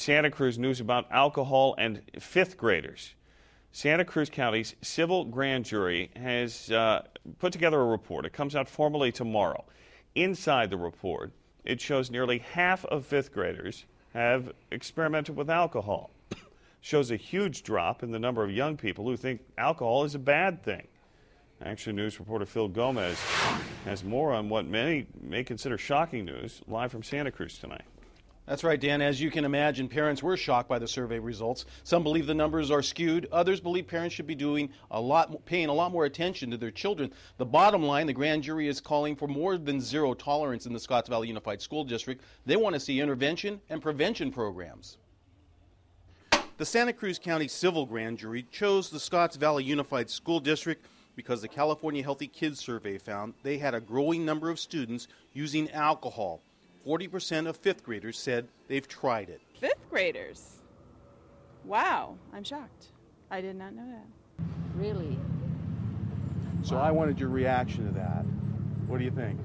Santa Cruz, news about alcohol and fifth graders. Santa Cruz County's civil grand jury has put together a report. It comes out formally tomorrow. Inside the report, it shows nearly half of fifth graders have experimented with alcohol. Shows a huge drop in the number of young people who think alcohol is a bad thing. Action News reporter Phil Gomez has more on what many may consider shocking news, live from Santa Cruz tonight. That's right, Dan. As you can imagine, parents were shocked by the survey results. Some believe the numbers are skewed. Others believe parents should be paying a lot more attention to their children. The bottom line, the grand jury is calling for more than zero tolerance in the Scotts Valley Unified School District. They want to see intervention and prevention programs. The Santa Cruz County Civil Grand Jury chose the Scotts Valley Unified School District because the California Healthy Kids Survey found they had a growing number of students using alcohol. 40% of fifth graders said they've tried it. Fifth graders? Wow, I'm shocked. I did not know that. Really? So I wanted your reaction to that. What do you think?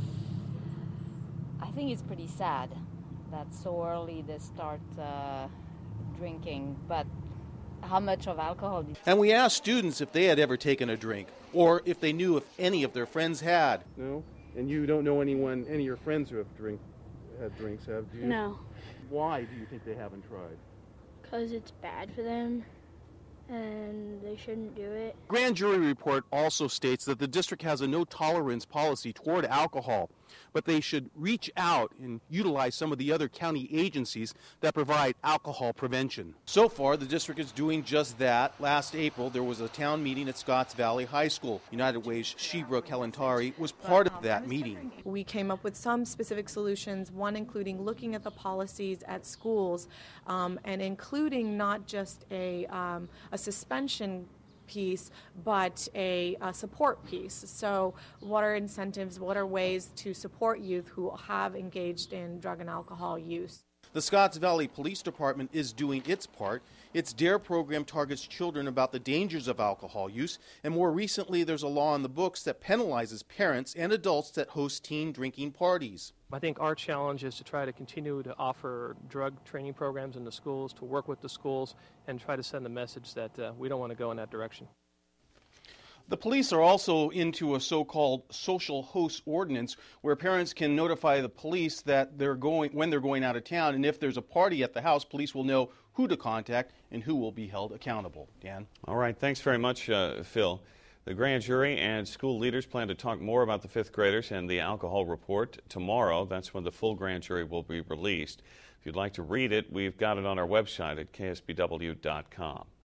I think it's pretty sad that so early they start drinking, but how much of alcohol? And we asked students if they had ever taken a drink, or if they knew if any of their friends had. No? And you don't know any of your friends who have had drinks, have you? No. Why do you think they haven't tried? Because it's bad for them, and they shouldn't do it. Grand jury report also states that the district has a no-tolerance policy toward alcohol, but they should reach out and utilize some of the other county agencies that provide alcohol prevention. So far, the district is doing just that. Last April, there was a town meeting at Scotts Valley High School. United Way's Shebra Kalantari was part of that meeting. We came up with some specific solutions, one including looking at the policies at schools and including not just a suspension piece, but a support piece. So what are incentives, what are ways to support youth who have engaged in drug and alcohol use? The Scotts Valley Police Department is doing its part. Its DARE program targets children about the dangers of alcohol use, and more recently there's a law in the books that penalizes parents and adults that host teen drinking parties. I think our challenge is to try to continue to offer drug training programs in the schools, to work with the schools, and try to send the message that we don't want to go in that direction. The police are also into a so-called social host ordinance where parents can notify the police that when they're going out of town, and if there's a party at the house, police will know who to contact and who will be held accountable. Dan? All right, thanks very much, Phil. The grand jury and school leaders plan to talk more about the fifth graders and the alcohol report tomorrow. That's when the full grand jury will be released. If you'd like to read it, we've got it on our website at ksbw.com.